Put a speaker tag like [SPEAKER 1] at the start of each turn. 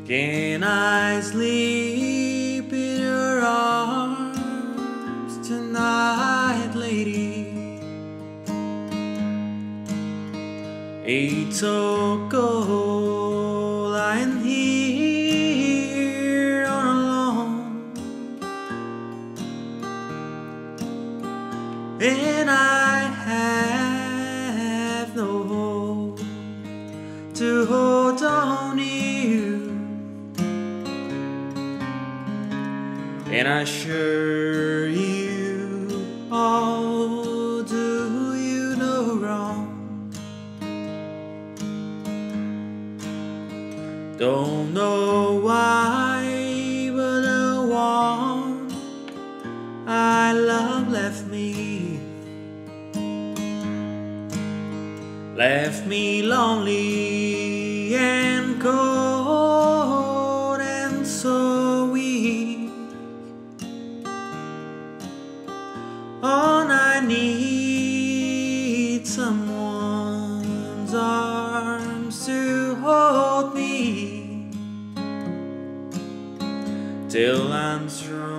[SPEAKER 1] Can I sleep in your arms tonight, lady? It's so cold lying here all alone, and I have no hope to hold on to you. And I assure you, I'll do you no wrong. Don't know why, but the one I love left me lonely and cold and so weak. All I need someone's arms to hold me till I'm strong.